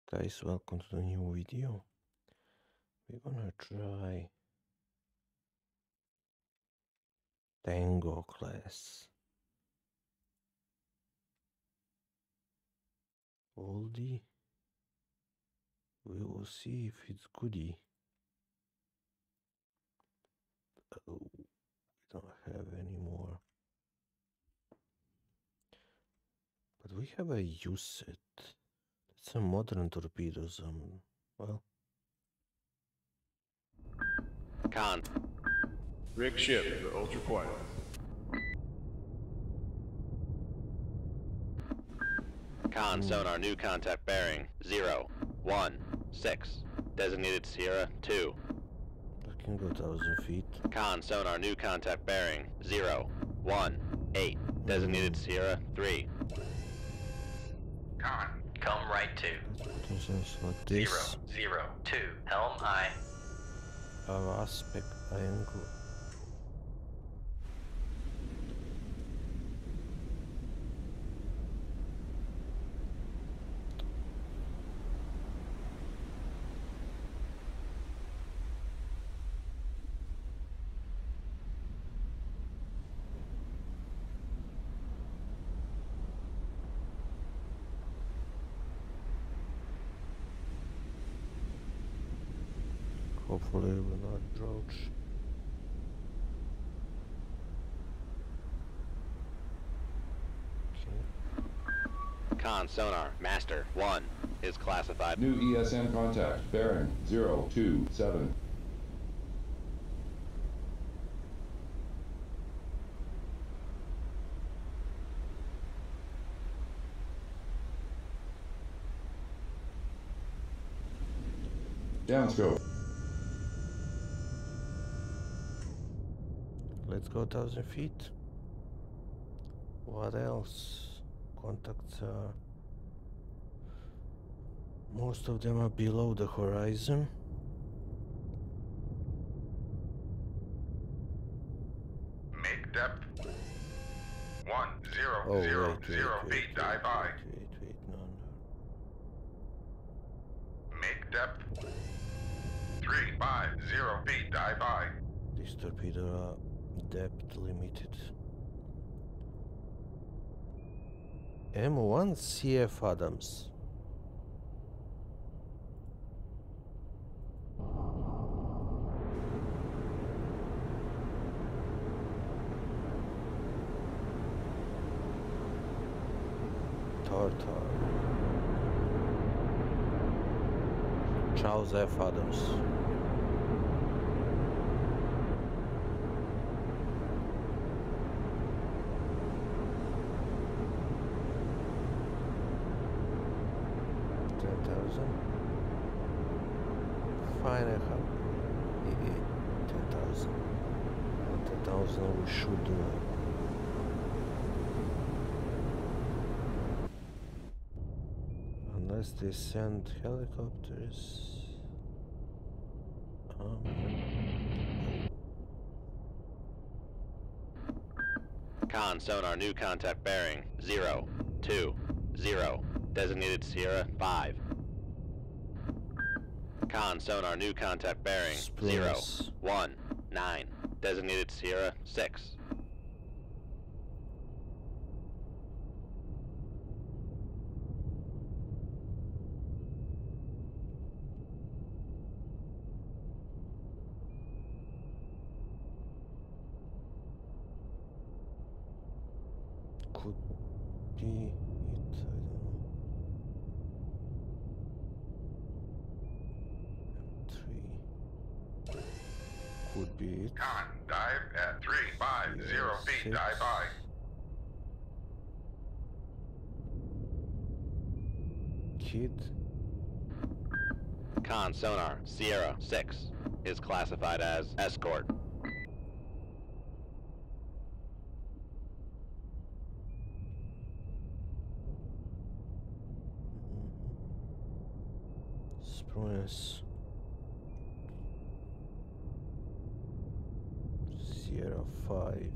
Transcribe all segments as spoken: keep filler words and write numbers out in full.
Guys, welcome to the new video. We're gonna try Tango class. Oldie. We will see if it's goodie. Oh, we don't have any more. But we have a use it. It's a modern torpedoes. Um, well. Con. Rig ship for ultra quiet. Con, sonar, new contact bearing, zero, one, six. Designated Sierra, two. I can go a thousand feet. Con, sonar, new contact bearing, zero, one, eight. Designated Sierra, three. Con, come right to. Like this. Zero, zero, two. Helm I. Our aspect angle. Hopefully we're not drought. Con, sonar, master, one. Is classified. New E S M contact, bearing zero two seven. Downscope. Let's go a thousand feet. What else? Contacts are... Most of them are below the horizon. Make depth. One, zero, Oh, zero, wait, wait, zero wait, feet, wait, dive by. wait, wait, wait, no, no. Make depth. Three, five, zero feet, dive by. These torpedoes are depth limited. M one C F Adams. Tartar. Charles F. Adams. ten thousand. Fine, I have maybe ten thousand. ten thousand we should do. Unless they send helicopters. Um, Con, sonar, new contact bearing, zero, two, zero. Designated Sierra, five. Con, sonar, new contact bearing, zero, Splice. one, nine. Designated Sierra, six. Could be it, I don't know. M three. Could be it. Con, dive at three, five, zero feet, Six. dive by. Kid. Con, sonar, Sierra, six. Is classified as escort. Spruance. Sierra five.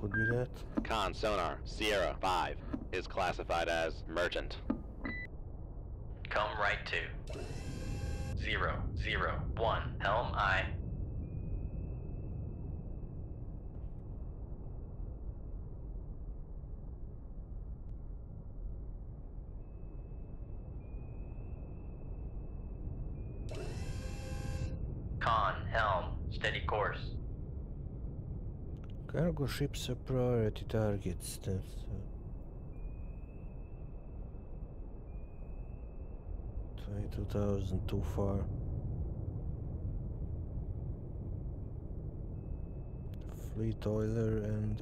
could be that. Con sonar Sierra five is classified as merchant. Come right to. Zero, zero, one, helm I. Con, helm, steady course. Cargo ships are priority targets. That's uh, twenty-two thousand too far. Fleet oiler and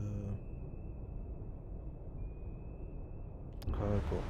uh, cargo.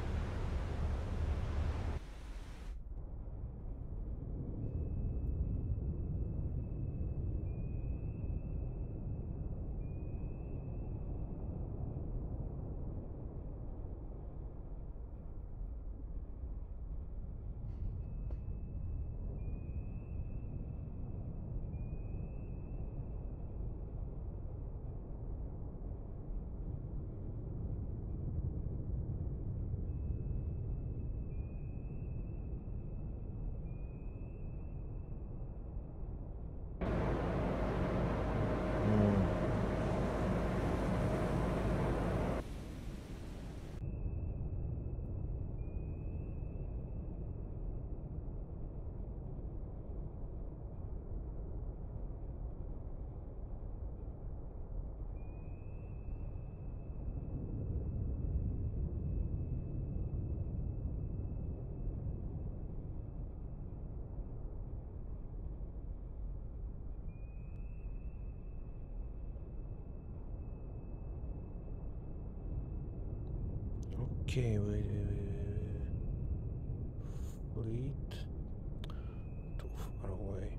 Okay, wait, wait, wait, wait, wait. Fleet. Too far away.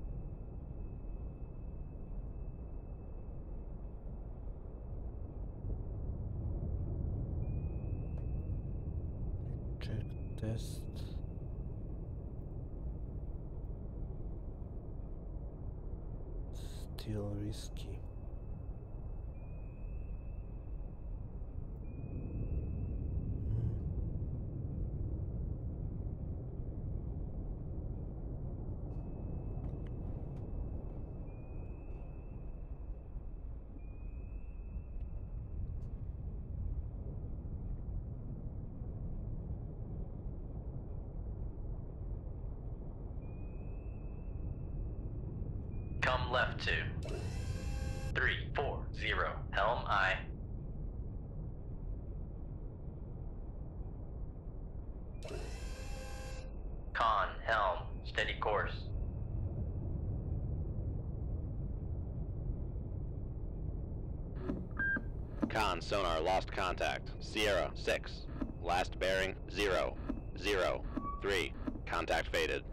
Check test. Still risky. Come left to. Three, four, zero, helm I. Con, helm, steady course. Con sonar lost contact. Sierra six. Last bearing zero, zero, three. Contact faded.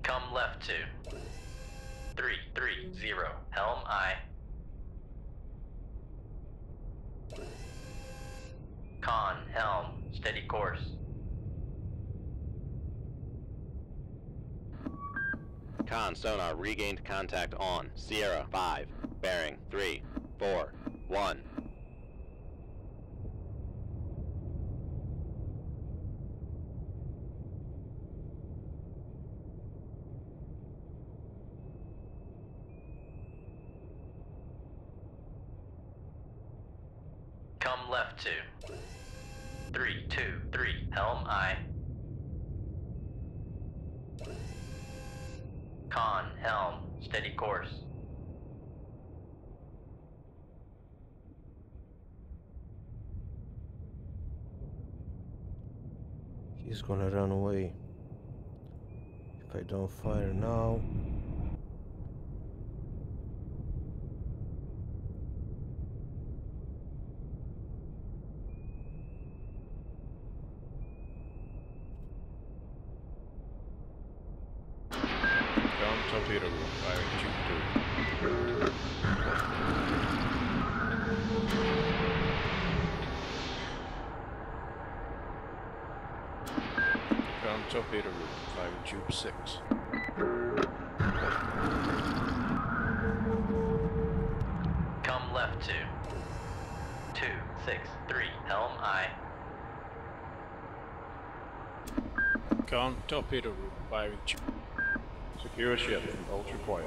Come left to three three zero. Helm I. Con, helm, steady course. Con sonar regained contact on Sierra five, bearing three, four, one. Come left to three two three. Helm I. Con, helm, steady course. He's gonna run away. If I don't fire now. Ground torpedo room, firing tube two. Ground torpedo room, firing tube six. Come left to two six three. Helm I. Ground torpedo room, firing tube. Secure ship. Ultra quiet.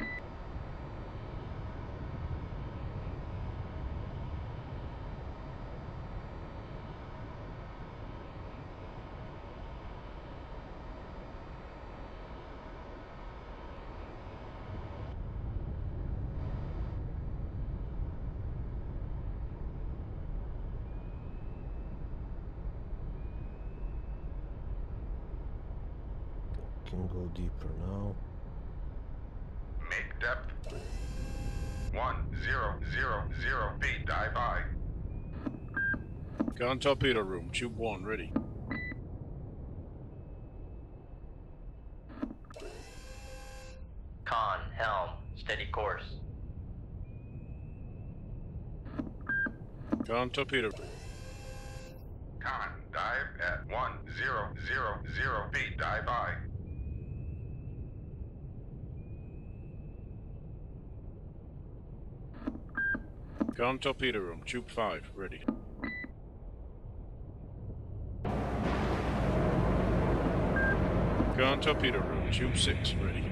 Can go deeper now. Make depth one zero zero zero feet. Dive by. Ground torpedo room, tube one ready. Con, helm, steady course. Ground torpedo. Con, dive at one zero zero zero feet. Dive by. Ground torpedo room, tube five ready. Ground torpedo room, tube six ready.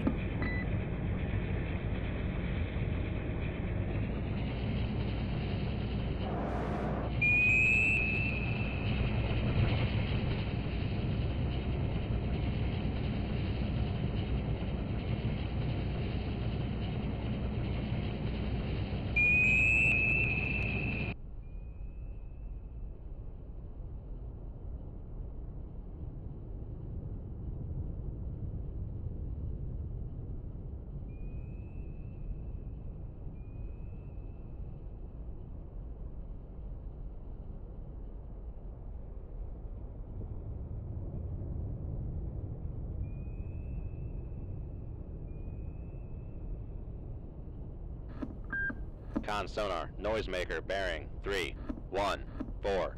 Con sonar, noisemaker bearing three, one, four.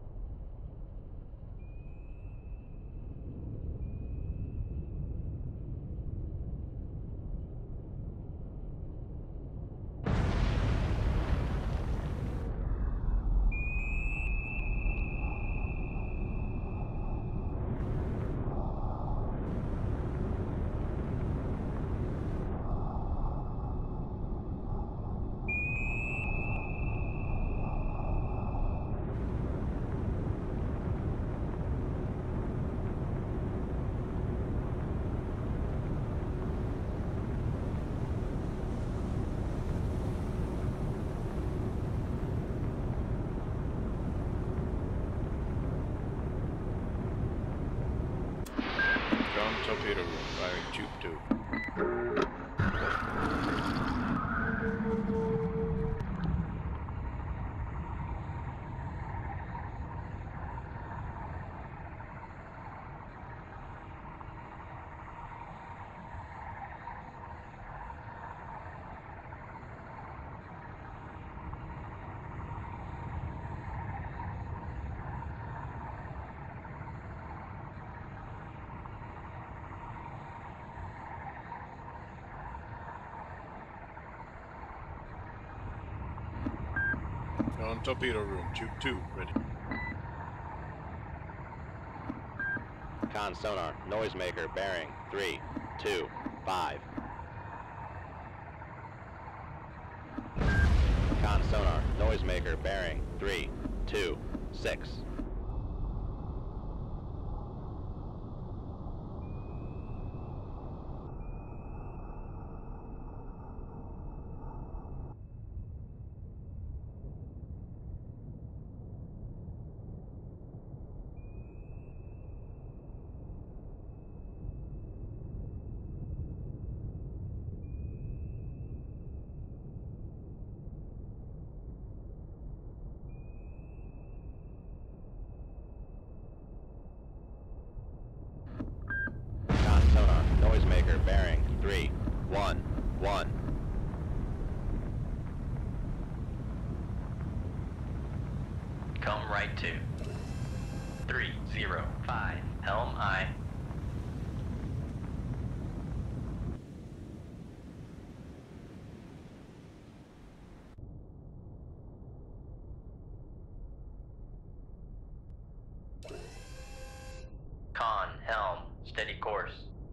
Ground torpedo room, firing tube two. Con torpedo room, tube two, ready. Con sonar, noisemaker, bearing, three, two, five. Con sonar, noisemaker, bearing, three, two, six. Con sonar, noisemaker, bearing, three, one, one. Come right to. Three, zero, five. Helm aye. Con, helm, steady course.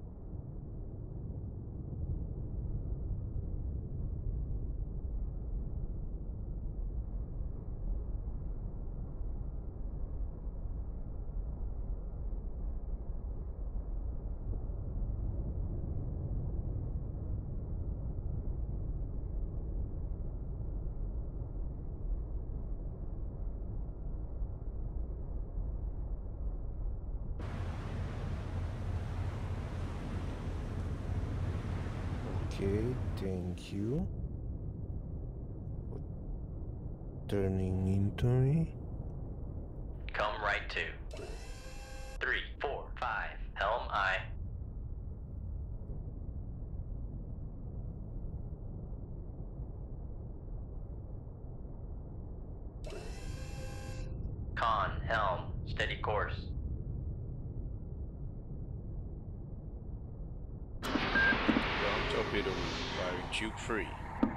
Okay, thank you for turning into me. Come right to. Three, four, five. Helm aye. Con, helm, steady course. Con torpedo room, firing tube three.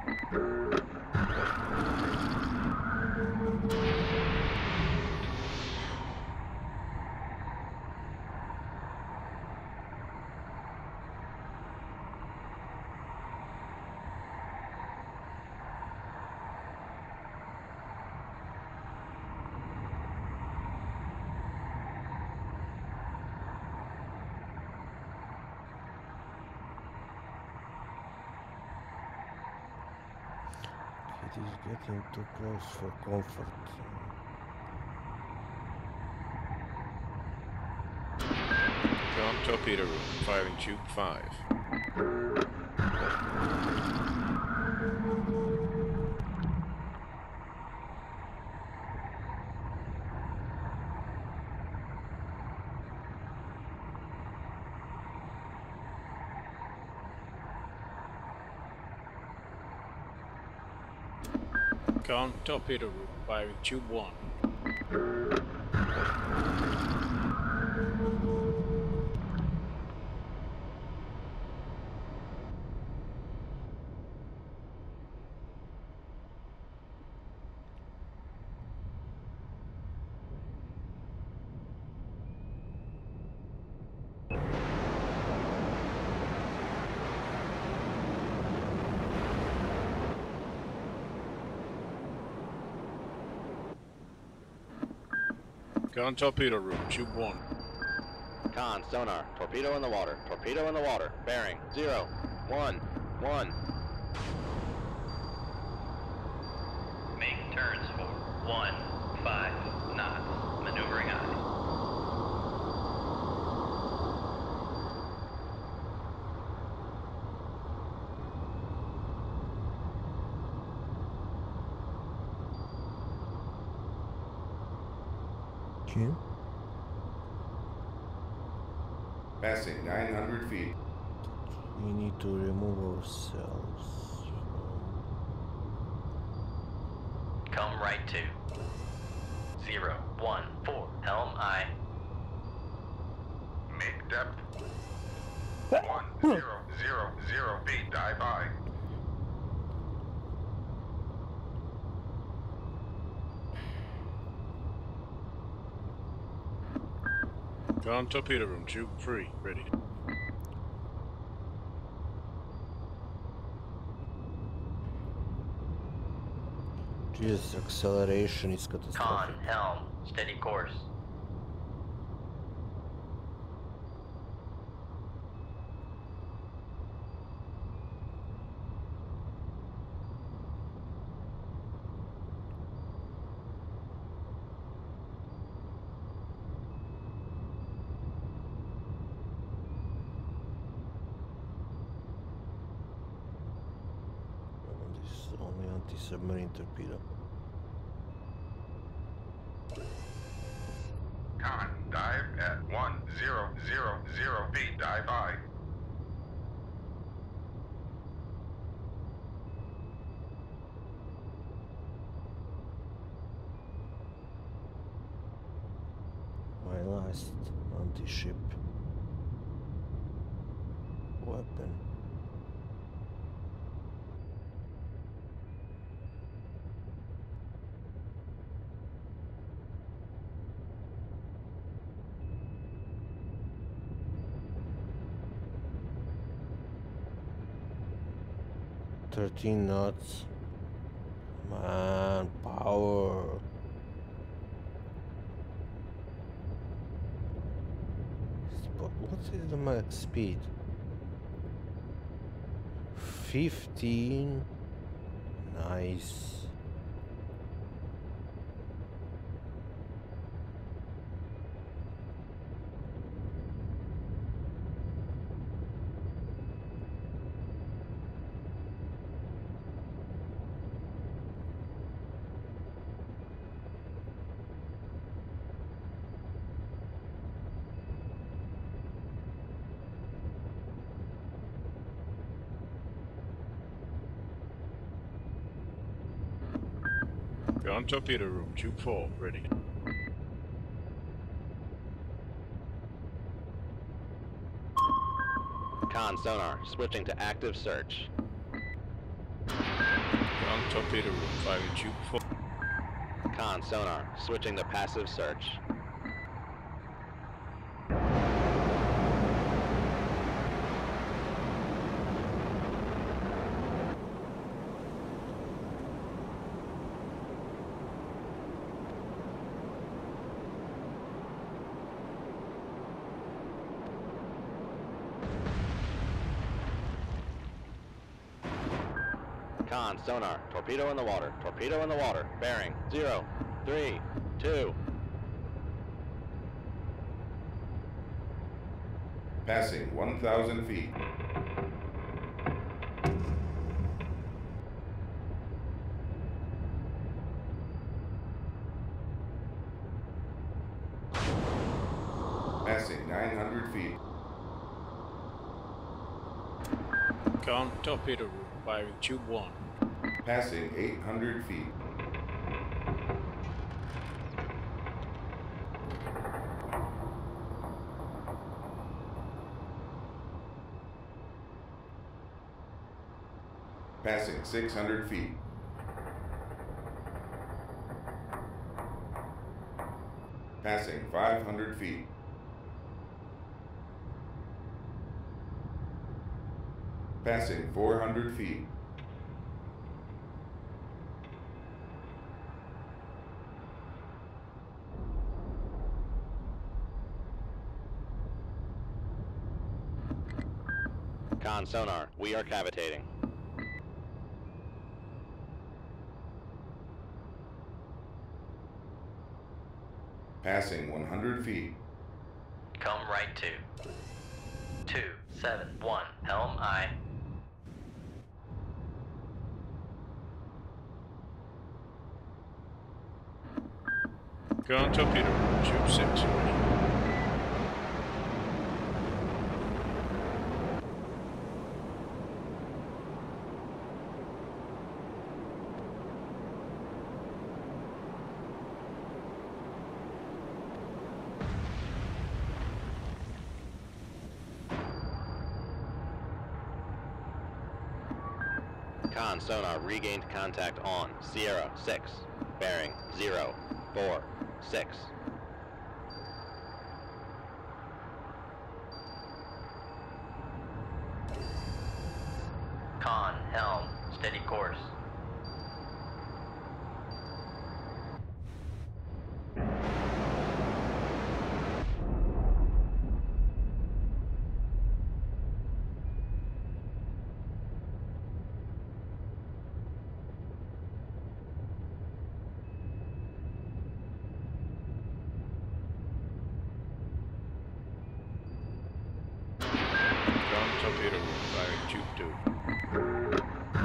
It is getting too close for comfort. Con torpedo room, firing tube five. Con torpedo room, firing tube one. Con torpedo room, tube one. Con sonar, torpedo in the water, torpedo in the water, bearing, zero, one, one. Make turns for one, five knots. Maneuvering aye. Okay. Passing nine hundred feet. We need to remove ourselves. Come right to. Zero, one, four. Helm aye. Make depth. One, zero, zero, zero feet. Dive by. Con torpedo room, tube three, ready. Jesus, acceleration is Con, catastrophic. helm, steady course. Oh, this is only anti-submarine torpedo. Con, dive at one zero zero zero feet. Dive high. My last anti-ship weapon. Thirteen knots. Man, power. But what is the max speed? Fifteen. Nice. Con torpedo room, tube four, ready. Con sonar, switching to active search. Con torpedo room, firing tube four. Con sonar, switching to passive search. Con sonar, torpedo in the water, torpedo in the water, bearing zero, three, two. Passing one thousand feet. Passing nine hundred feet. Con torpedo room, firing tube one. Passing eight hundred feet. Passing six hundred feet. Passing five hundred feet. Passing four hundred feet. Con sonar, we are cavitating. Passing one hundred feet. Come right to. two seven one, helm aye. Con torpedo room, tube six, ready. Con sonar, regained contact on Sierra six, bearing zero, four, six. steady course. Ground torpedo room, firing tube two.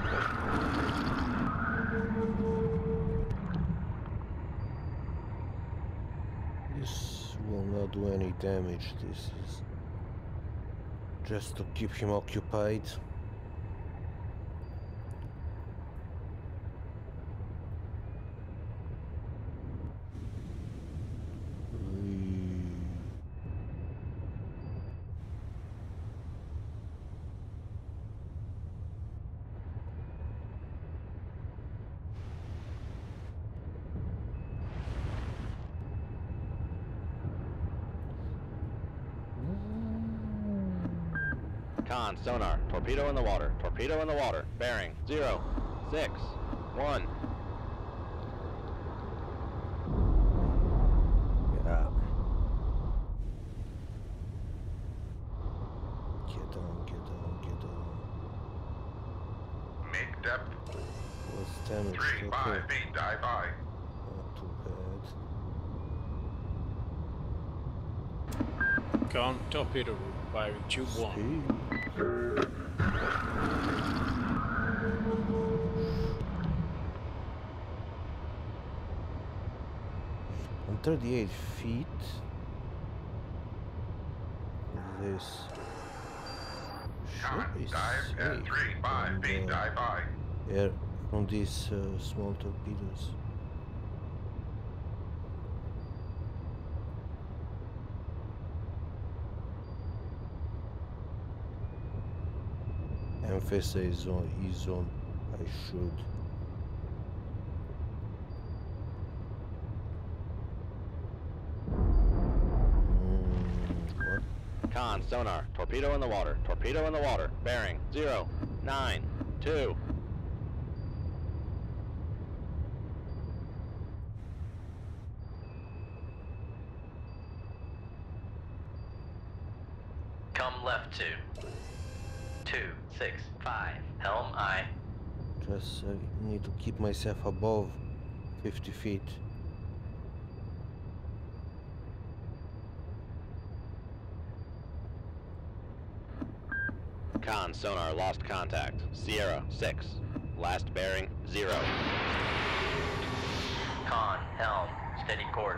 This will not do any damage. This is just to keep him occupied. Con, sonar, torpedo in the water, torpedo in the water, bearing, zero, six, one. Yeah. Get on, get on, get on. Make depth What's damage? three, Okay. five feet, dive high. Not too bad. Con, torpedo room, firing tube one. Speed. On thirty-eight feet, this Con, ship is dive at safe three, five from feet, the dive high. air from these uh, small torpedoes. Emphasis is on is on I should. Mm, what? Con, sonar, torpedo in the water, torpedo in the water, bearing, zero, nine, two. Come left two. Two, six, five. Helm aye. Just uh, need to keep myself above fifty feet. Con, sonar, lost contact, Sierra, six, last bearing, zero. Con, helm, steady course.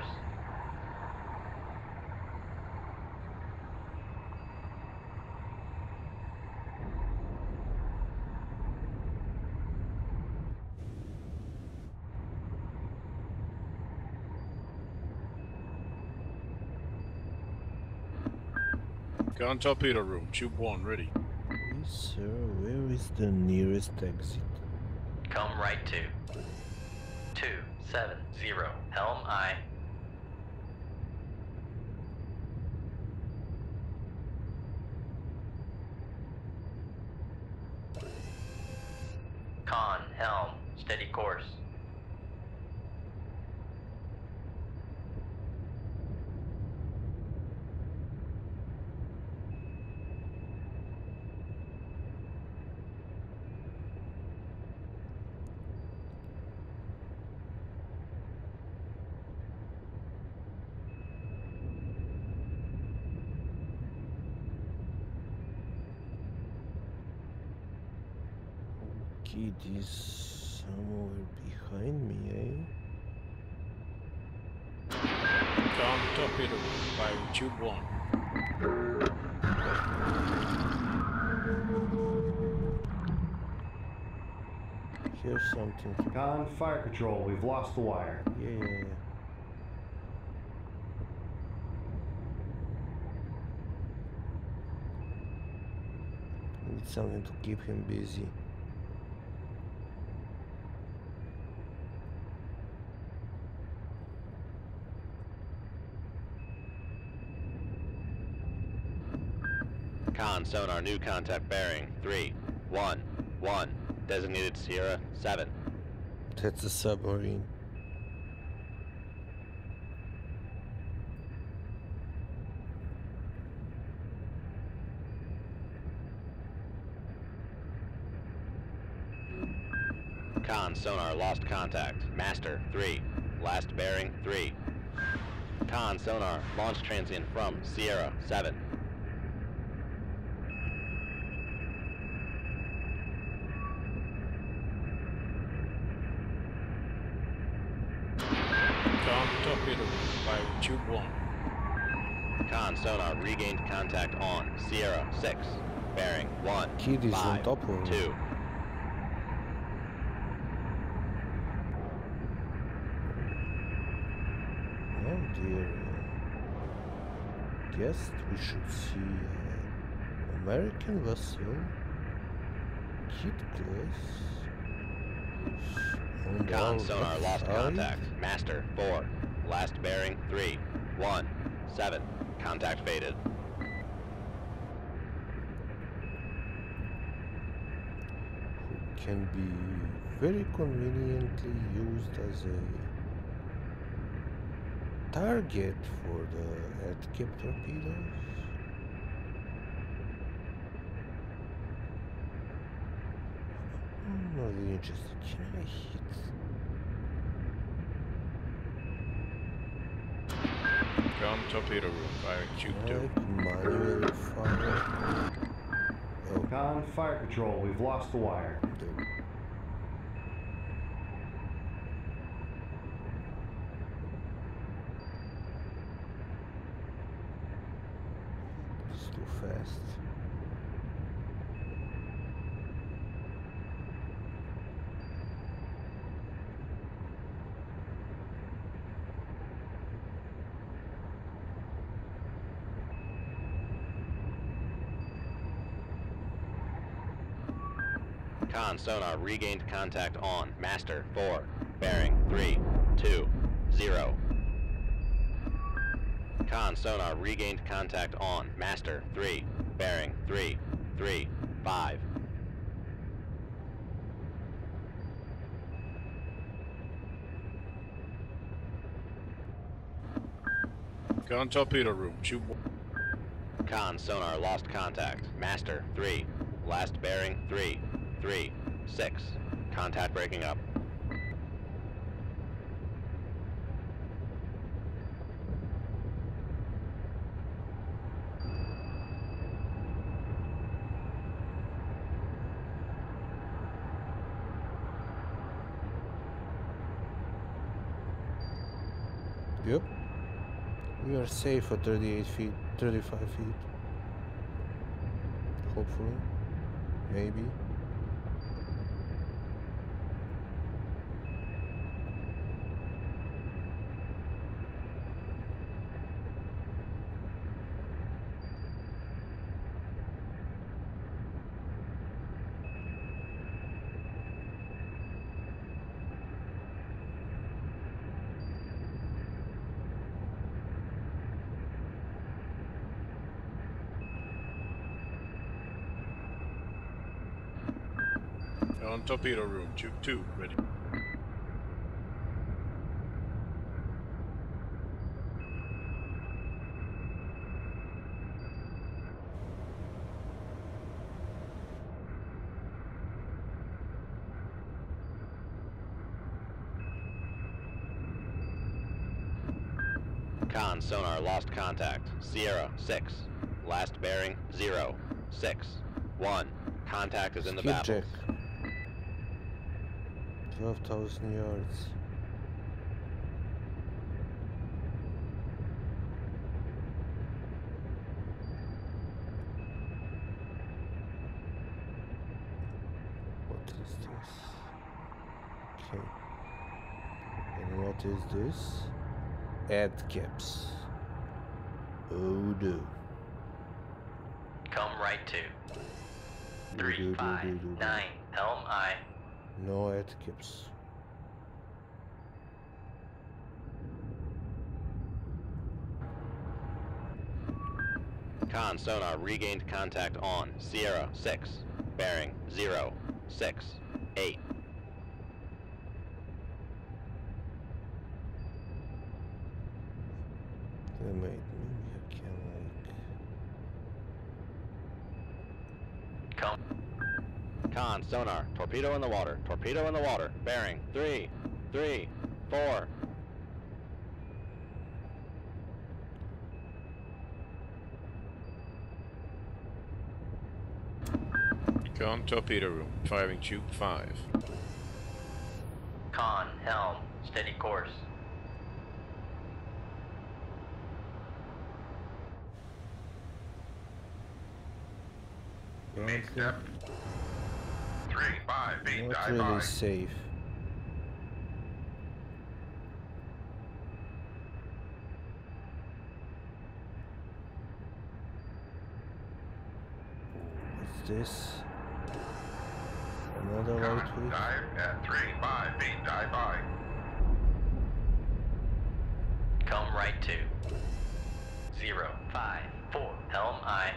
Con, torpedo room, tube one, ready. Yes, sir. Where is the nearest exit? Come right two. Two, seven, zero. Helm aye. Con, helm, steady course. Okay, this somewhere behind me, eh? Con, torpedo room, firing tube one. Here's something. Con, fire control, we've lost the wire. Yeah, yeah, yeah. Need something to keep him busy. Con, sonar, new contact bearing, three, one, one. designated Sierra seven. That's a submarine. Con sonar lost contact. Master three. Last bearing three. Con sonar launch transient from Sierra seven. Con torpedo by tube one. Con sonar regained contact on Sierra six. Bearing one. Kid is on five, top of me. two. Oh dear. Guess we should see uh, American vessel. Kid class. On the Con sonar left lost side. contact. Master four. Last bearing three. one. seven. Contact faded. Who can be very conveniently used as a target for the head-cap torpedoes. I'm not really interested. Can I hit? Con torpedo room firing tube two. Like manually fire. Oh, Con fire control, we've lost the wire. the- it's too fast. Con sonar regained contact on Master four. Bearing three. two. zero. Con sonar regained contact on Master three. Bearing three. three. five. Con torpedo room tube one. Con sonar lost contact. Master three. Last bearing three. three. six. Contact breaking up. Yep. We are safe at thirty-eight feet, thirty-five feet. Hopefully. Maybe. Con torpedo room tube two ready. Con sonar lost contact. Sierra six. Last bearing zero. six. one. Contact is in the Skip battle. check. twelve thousand yards. What is this? Okay. And what is this? Add caps. Oh do. Come right to. Do, do, Three, do, five, do, do, do. nine. Helm I. No add caps. Con sonar regained contact on Sierra six. Bearing zero. six. eight. Damn it, maybe I can like... Come. Con, sonar, torpedo in the water, torpedo in the water, bearing, three, three, four. Con, torpedo room, firing tube five. Con, helm, steady course. Main step. Three, five feet, Not dive really by. safe. What's this? Another Con, lightweight? dive at three, five feet, dive by. Come right to. Zero, five, four, helm aye.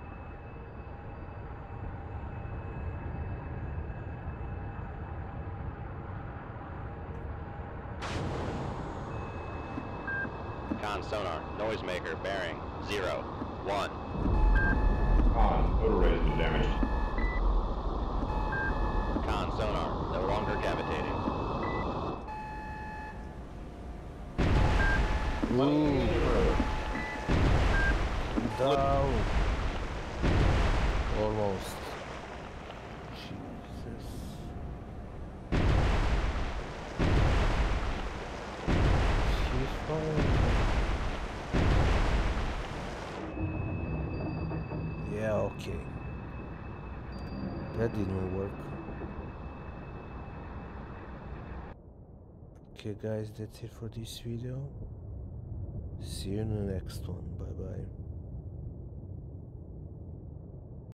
Con, sonar, noisemaker, bearing, zero, one. Con, motor rays been damaged. Con, sonar, no longer cavitating. Ooh. Down. Almost. Jesus. She's fine. Yeah, okay. That didn't work. Okay guys, that's it for this video. See you in the next one. Bye bye.